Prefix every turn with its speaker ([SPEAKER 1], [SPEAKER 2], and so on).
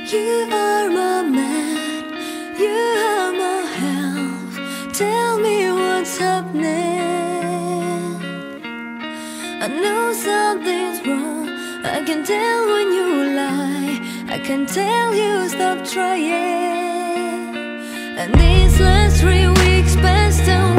[SPEAKER 1] You are my man, you are my help. Tell me what's happening. I know something's wrong, I can tell when you lie, I can tell you stop trying. And these last 3 weeks passed away.